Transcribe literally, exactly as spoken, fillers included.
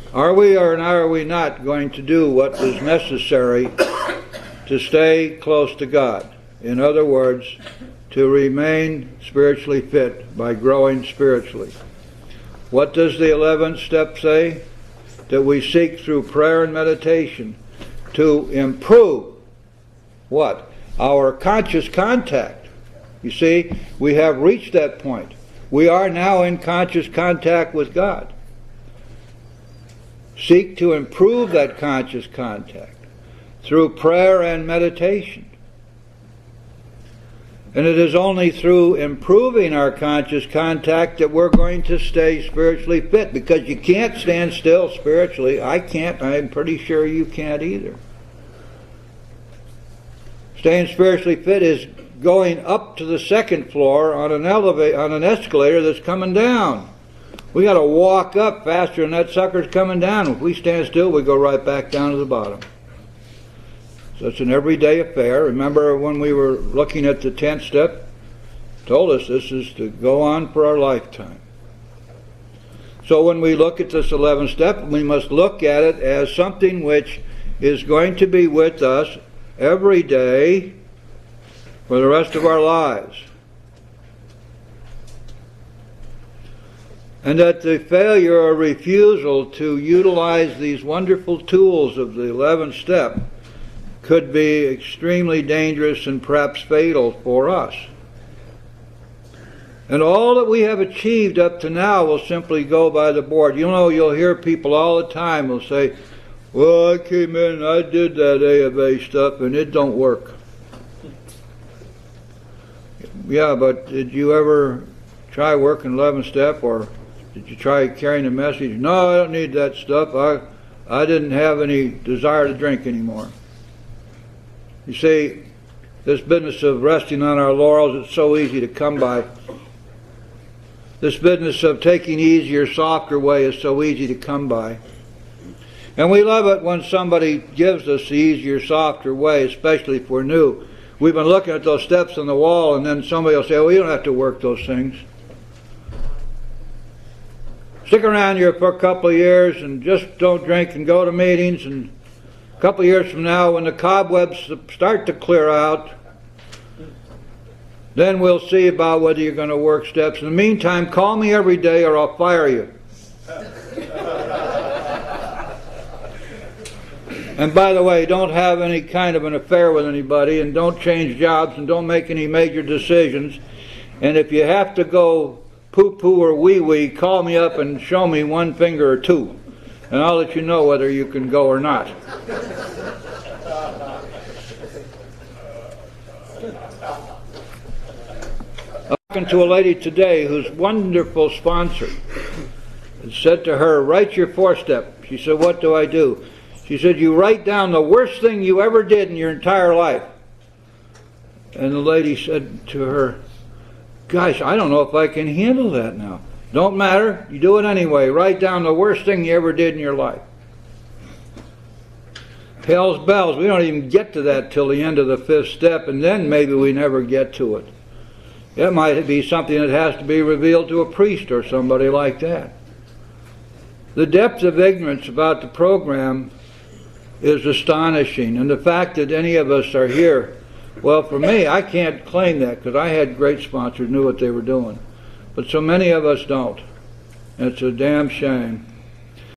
Are we or are we not going to do what is necessary to stay close to God? In other words, to remain spiritually fit by growing spiritually. What does the eleventh step say? That we seek through prayer and meditation to improve what? Our conscious contact. You see, we have reached that point. We are now in conscious contact with God. Seek to improve that conscious contact through prayer and meditation. And it is only through improving our conscious contact that we're going to stay spiritually fit, because you can't stand still spiritually. I can't. I'm pretty sure you can't either. Staying spiritually fit is going up to the second floor on an elevator, on an escalator that's coming down. We got to walk up faster than that sucker's coming down. If we stand still, we go right back down to the bottom. So it's an everyday affair. Remember when we were looking at the tenth step, told us this is to go on for our lifetime. So when we look at this eleventh step, we must look at it as something which is going to be with us every day for the rest of our lives. And that the failure or refusal to utilize these wonderful tools of the eleventh step could be extremely dangerous and perhaps fatal for us. And all that we have achieved up to now will simply go by the board. You know, you'll hear people all the time will say, well, I came in and I did that A of A stuff and it don't work. Yeah, but did you ever try working eleventh step, or did you try carrying a message? No, I don't need that stuff. I, I didn't have any desire to drink anymore. You see, this business of resting on our laurels is so easy to come by. This business of taking easier, softer way is so easy to come by. And we love it when somebody gives us the easier, softer way, especially if we're new. We've been looking at those steps on the wall, and then somebody will say, well, you don't have to work those things. Stick around here for a couple of years and just don't drink and go to meetings, and a couple of years from now, when the cobwebs start to clear out, then we'll see about whether you're going to work steps. In the meantime, call me every day or I'll fire you. And by the way, don't have any kind of an affair with anybody, and don't change jobs, and don't make any major decisions. And if you have to go poo-poo or wee-wee, call me up and show me one finger or two, and I'll let you know whether you can go or not. I'm talking to a lady today whose wonderful sponsor said to her, write your four-step. She said, what do I do? She said, you write down the worst thing you ever did in your entire life. And the lady said to her, gosh, I don't know if I can handle that now. Don't matter, you do it anyway. Write down the worst thing you ever did in your life. Hell's bells, we don't even get to that till the end of the fifth step, and then maybe we never get to it. It might be something that has to be revealed to a priest or somebody like that. The depth of ignorance about the program is astonishing, and the fact that any of us are here, well, for me, I can't claim that because I had great sponsors, knew what they were doing, but so many of us don't. It's a damn shame.